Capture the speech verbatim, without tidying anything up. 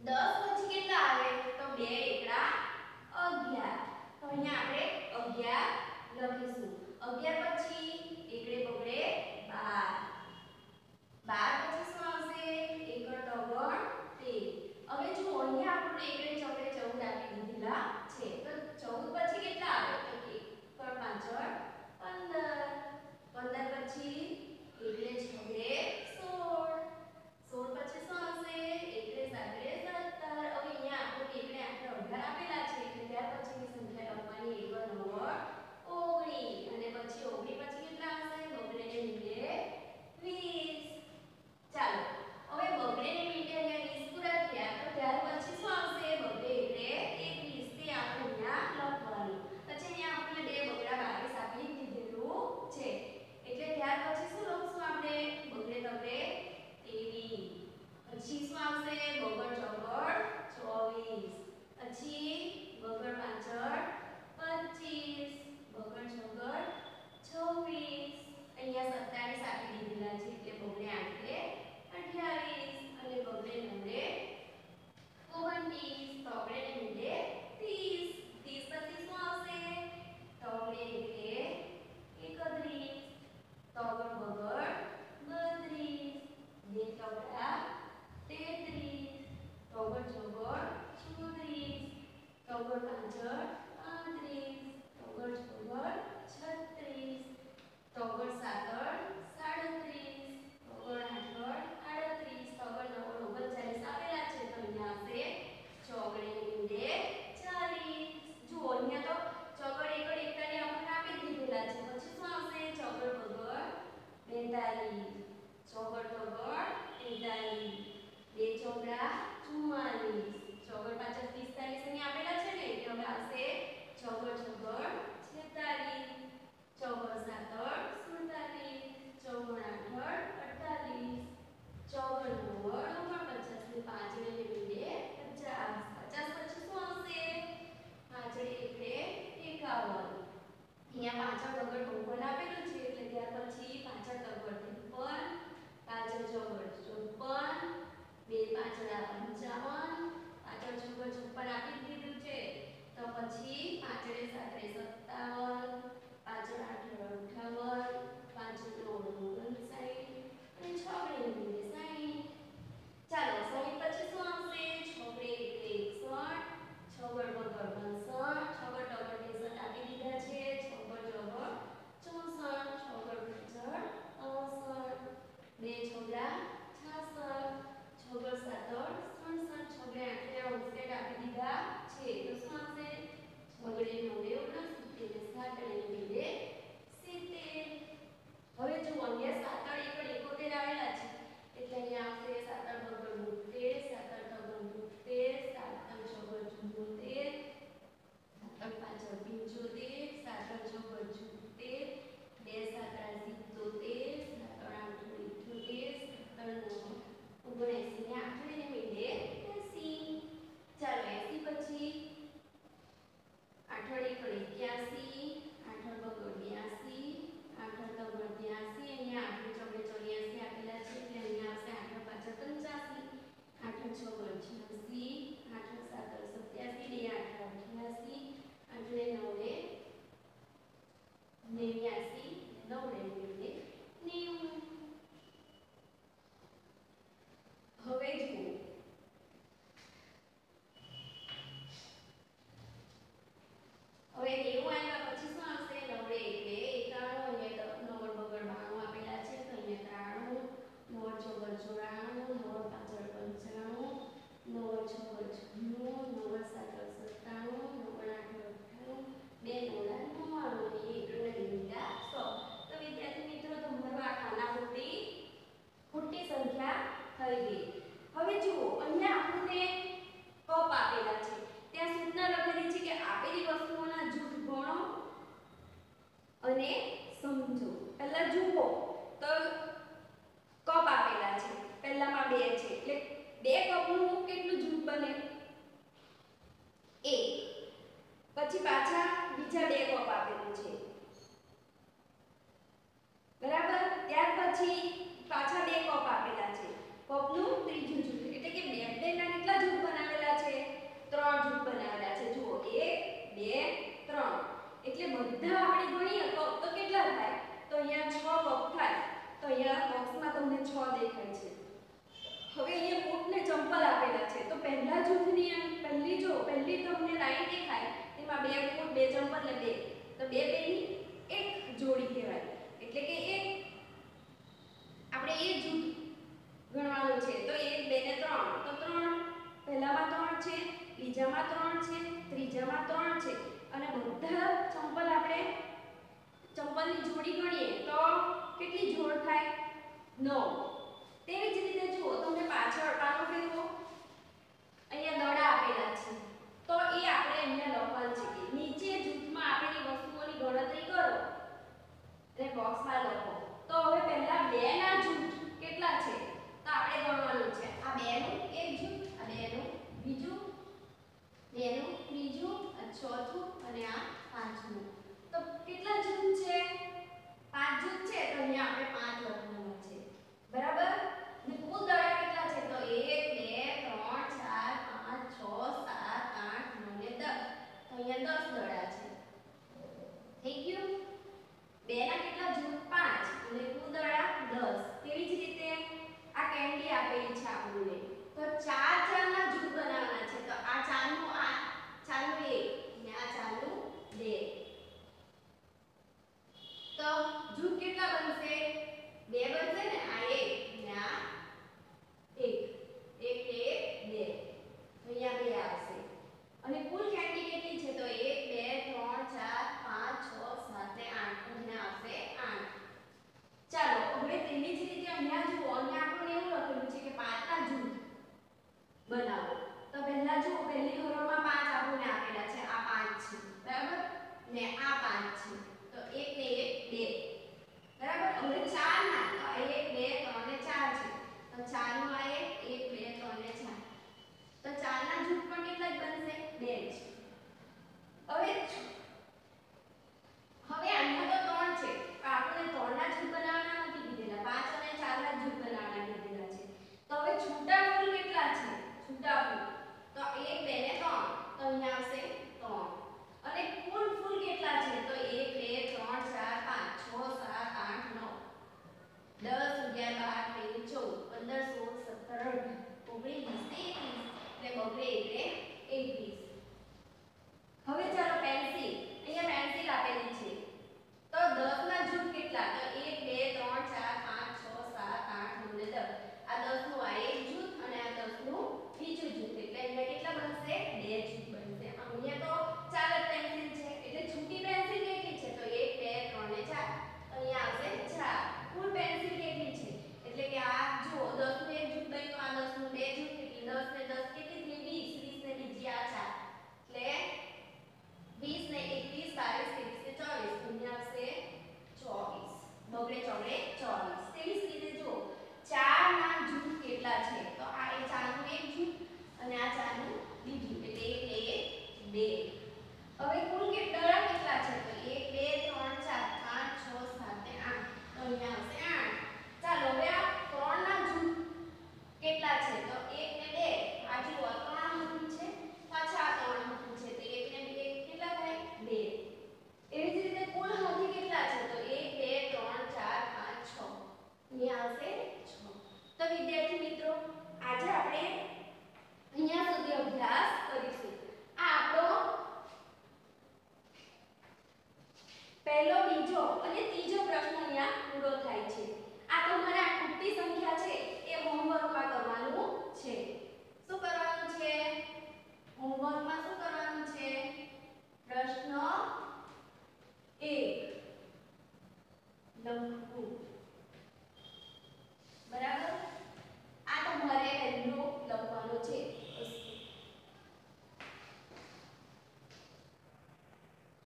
દસ પછી કેટલા આવે તો બે એકડા અગિયાર. તો અહીંયા આપણે અગિયાર લખીશું. અગિયાર પછી એકડે બગડે બાર. બાર પછી શું આવશે એકડ તગડ તેર. હવે જો અહીંયા આપણે એકડે ચોકડે ચૌદ આપી દીધેલા છે તો ચૌદ પછી કેટલા આવે તો એકડ પાંચડ પંદર. પંદર પછી એકડે છગડે સોળ. સોળ પછી શું આવશે એકડે સાતડે સત્તર. હવે અહીંયા આપણે એકડે આઠડે અઢાર આપેલા છે એટલે ત્યાર પછીની સંખ્યા લખવાની એકડ નવ્વદ ઓગણીસ. અને પછી ઓગણીસ પછી કેટલા આવશે બગડે ને મીંડે વીસ. ચાલો હવે બગડે ને મીંડે અહીંયા વીસ પૂરા થયા તો ત્યાર પછી શું આવશે બગડે એકડે એકવીસ. તે આપણે અહીંયા લખવાનું. પછી અહીંયા આપણે બે બગડા બાવીસ આપી દીધેલું છે એટલે ત્યાર પછી શું લખશું આપણે બગડે તગડે ત્રેવીસ. પછી શું આવશે બગડ ચોગડ ચોવીસ. પછી બગડ પાંચડ પચીસ. બગડ છગડ છવ્વીસ. અહીંયા સત્તાવીસ આપી દીધેલા છે એટલે બગડે આઠડે અઠ્યાવીસ. અને બગડે નવડે ઓગણત્રીસ. તગડે ને મીંડે ત્રીસ. ત્રીસ પછી શું આવશે તગડે એકડે એકત્રીસ. તગડ બગડ બત્રીસ. બે તગડા તેત્રીસ. તગડ ચોગડ ચોત્રીસ. તગડ પાંચડ પાંત્રીસ. તગડ છગડ છત્રીસ. તગડ સાતડ સાડત્રીસ. તગડ આઠડ આડત્રીસ. તગડ નવ્વદ ઓગણચાલીસ આપેલા છે તો અહીંયા આવશે ચોગડે મીંડે ચાલીસ. જુઓ અહીંયા તો ચોગડ એકડ એકતાલી આપણને આપી દીધેલા છે. પછી શું આવશે ચોગડ બગડ બેતાલીસ. ચોગડ તગડ તેતાલીસ. બે ચોગડા ચુમ્માલીસ. ચોગડ પાછળ પિસ્તાલીસ અહીંયા આપેલા છે ને એટલે હવે આવશે ચોગડ છગડ છેતાલીસ. ચોગડ સાતડ સુડતાલીસ. ચોગડ આઠડ અડતાલીસ. ચોગડ નવ્વદ ઓગણપચાસ. ને પાંચડે ને મીંડે પચાસ. પચાસ પછી શું આવશે પાંચડે એકડે એકાવન. અહીંયા પાછળ તગડ બહુવન આપેલું છે એટલે ત્યાર પછી પાછળ તગડ ત્રેપન. પાછળ ચોગડ ચોપન. બે પાંચડા પંચાવન. પાછળ ચોગડ છપ્પન આપી દીધું છે તો પછી પાંચડે સાતડે સત્તાવન. પાછળ આઠડે અઠાવન. પાછળ નવડે ઓગણસાઠ. અને છગડે મીંડે સાઠ. ચાલો સાઠ પછી શું આવશે છગડે એકડે એકસઠ. છગડ બગડ પાંસઠ. છગડ તગડ ત્રેસઠ આપી દીધા છે. છગડ ચોગડ ચોસઠ. છગડ પાંચડ અડસઠ. બે છગડા છાસઠ. છગડ સાતડ સડસઠ. છગડે આઠડે અડસઠ આપી દીધા છે તો શું આવશે છગડે નવડે ઓગણસિત્તેર. ને સાતડે મીંડે સિત્તેર. હવે જો અહીંયા સાતડ એકડ એકોતેર આવેલા છે એટલે અહીંયા આવશે સાતડ બગડ બોતેર. સાતડ તગડ બોતેર. સાતડ ચોગડ ચુમ્મોતેર. સાતડ પાછળ પંચોતેર. સાતડ ચોગડ છોતેર. બે સાતડા સિત્તોતેર. સાતડ આઠડ ઇઠ્ઠોતેર. સાતડ નવ ઓગણએંસી. ને આઠડે ને મીંડે એંસી. ચાલો એંસી પછી આઠડ એકડ એક્યાસી. આઠડ બગડ બ્યાસી. આઠડ તગડ ત્યાસી. અહીંયા આઠડ ચોગડે ચોર્યાસી આપેલા છે એટલે અહીંયા આવશે આઠડ પાછળ પંચાસી. આઠડ ચોગડ છ્યાસી. આઠડ સાતડ સત્યાસી. બે આઠડ અઠ્યાસી. આઠડે નવડે નેવ્યાસી. નવડે મીંડે નેવું. હવે જુઓ હવે નેવું આવ્યા પછી શું આવશે નવડે એકડે એકાણું. અહીંયા નવ્વદ બગડ બાણું આપેલા છે તો અહીંયા ત્રાણું. નવ્વદ ચોગડ ચોરાણું. નવ્વદ પાછળ પંચાણું. નવ્વદ છગડ છન્નું. નવ્વદ સાતડ સત્તાણું. નવ્વદ આઠડ અઠ્ઠાણું. બે નવડા નવ્વાણું. અને એકડને મીંડા સો. તો વિદ્યાર્થી મિત્રો તમારો આ ખાનાપૂરતી ખોટી સંખ્યા થઈ ગઈ. હવે જુઓ અહીંયા આપણને કપ આપેલા છે ત્યાં સૂચના લખેલી છે કે આપેલી વસ્તુઓના જૂથ ગણો અને સમજો. પહેલા જુઓ તો કપ આપેલા છે. પહેલામાં બે છે એટલે બે કપનું કેટલું જૂથ બને એક. પછી પાછા બીજા બે કપ આપેલું છે બરાબર. ત્યાર પછી પાછા બે કપ આપેલા છે. કપનું ત્રીજું જૂથ એટલે કે બે બેના કેટલા જૂથ બનાવે દેખાય છે. હવે અહીંયા બૂટ ને ચંપલ આપેલા છે તો પહેલા જૂથની પહેલી જો પહેલી તમને લાઈન દેખાય એમાં બે બૂટ બે ચંપલ ને બે તો બે બેની એક જોડી કહેવાય. એટલે કે એક આપણે એક જૂથ ગણવાનું છે તો એક બે ને ત્રણ તો ત્રણ પહેલામાં ત્રણ છે, બીજામાં ત્રણ છે, ત્રીજામાં ત્રણ છે અને બધા ચંપલ આપણે ચંપલની જોડી ગણીએ તો કેટલી જોડ થાય? નવ. તેવી જ રીતે જુઓ તમને પાછળ પાનો ફેરવો અહીંયા દડા આપેલા છે તો એ આપણે અહીંયા લખવાનું છે કે નીચે જૂથમાં આપેલી વસ્તુઓની ગણતરી કરો અને બોક્સમાં લખો. તો હવે પહેલા બે ના જૂથ કેટલા છે તો આપણે ગણવાનું છે. આ બે નું એક જૂથ, આ બે નું બીજું, બે નું ત્રીજું, આ ચોથું અને આ પાંચમું. તો કેટલા જૂથ છે? પાંચ જૂથ છે તો અહીંયા આપણે પાંચ લખવાના છે. બરાબર? ને કુલ દડા કેટલા છે તો એક બે ત્રણ ચાર પાંચ છ સાત આઠ નવ ને દસ. તો અહીંયા દસ દડા છે. થઈ ગયું? બે ના કેટલા જૂથ? પાંચ અને કુલ દડા દસ. તેવી જ રીતે આ કેન્ડી આપેલી છે આપણને તો ચાર ચાર ના જૂથ બનાવવાના છે. તો આ ચાર નું આ ચાર નું એક અને આ ચાર નું બે. તો જૂથ કેટલા બનશે? બે બનશે ને. આ એક અને આ એક. એક એક બે. તો અહીંયા બે આવશે. અને કુલ કેન્ડી કેટલી છે તો એક બે ત્રણ ચાર પાંચ છ સાત ને આઠ. અહીંયા આવશે આઠ. ચાલો હવે તેની જ રીતે અહીંયા જુઓ અહીંયા આપણને એવું લખેલું છે કે પાંચ ના જૂથ બનાવો. તો પહેલા જુઓ પહેલી હરોળમાં પાંચ આપણને આપેલા છે. આ પાંચ છે બરાબર ને આ પાંચ છે તો એક ને એક બે. બરાબર? હવે ચાર ના તો એક બે ત્રણ ને ચાર છે તો ચાર નું આ એક એક બે ત્રણ ને ચાર. તો ચાર ના જૂથ પણ કેટલા જ બનશે? બે જ. હવે હવે અહીંયા તો ત્રણ છે પણ આપણે ત્રણ ના જૂથ બનાવવાના નથી કીધેલા. પાંચ અને ચાર ના જૂથ બનાવવાના કીધેલા છે. તો હવે છૂટા ફૂલ કેટલા છે? છૂટા ફૂલ તો એક બે ને ત્રણ. તો અહીંયા આવશે ત્રણ. અને કુલ ફૂલ કેટલા છે તો એક બે ત્રણ ચાર પાંચ છ સાત આઠ નવ દસ અગિયાર બાર તેર ચૌદ પંદર સોળ સત્તર અઢાર ઓગણીસ વીસ એકવીસ એટલે બગડે એટલે એકવીસ. હવે ચાલો પેન્સિલ. અહીંયા પેન્સિલ આપેલી છે તો દસ ના જૂથ કેટલા તો એક બે ત્રણ ચાર પાંચ છ સાત આઠ નવ ને દસ. આ દસ નું આ એક જૂથ અને આ દસ નું બીજું જૂથ એટલે અહીંયા કેટલા બનશે? બે જૂથ બનશે. અહીંયા તો ચાર જ પેન્સિલ છે એટલે છૂટી પેન્સિલ કેટલી છે તો એક બે ત્રણ ને ચાર. અહીંયા આવશે ચાર. કુલ પેન્સિલ કેટલી છે એટલે કે આ જુઓ દસ નું એક જૂથ બન્યું, આ દસ નું બે જૂથ એટલે દસ ને દસ કેટલી થઈ? વીસ. વીસ ને બીજી આ ચાર એટલે વીસ ને એકવીસ બાવીસ ત્રેવીસ ને ચોવીસ. અહીંયા આવશે ચોવીસ. બગડે ચોગડે ચોવીસ. તેવી જ રીતે જુઓ ચાર ના જૂથ કેટલા છે તો આ એ ચાર નું એક જૂથ અને આ ચાર નું બીજું એટલે એક ને એક બે. હવે કુલ કેટલા કેટલા છે તો એક બે ત્રણ ચાર પાંચ છ સાત ને આઠ. તો અહીંયા આવશે આઠ. ચાલો હવે આ ત્રણ ના જૂથ કેટલા છે તો એક ને બે. આ જુઓ ત્રણ હતું છે પાછા આ ત્રણ હતું છે તો એક ને બે કેટલા થાય? બે. એવી જ રીતે કુલ હાથી કેટલા છે તો એક બે ત્રણ ચાર પાંચ છ. અહીંયા આવશે છ. તો વિદ્યાર્થી મિત્રો આજે આપણે અહીંયા સુધી અભ્યાસ કરીશું. આ આપણો પહેલો બીજો અને ત્રીજો પ્રશ્ન અહીંયા પૂરો થાય છે. આ તમારે આ ખૂટતી સંખ્યા છે એ હોમવર્કમાં કરવાનું છે. શું કરવાનું છે?